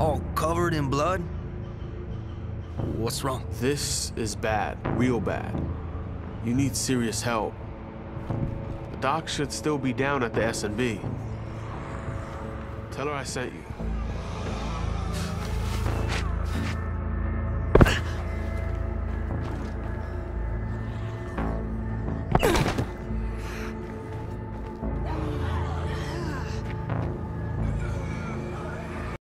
All covered in blood? What's wrong? This is bad, real bad. You need serious help. The doc should still be down at the S&B. Tell her I sent you.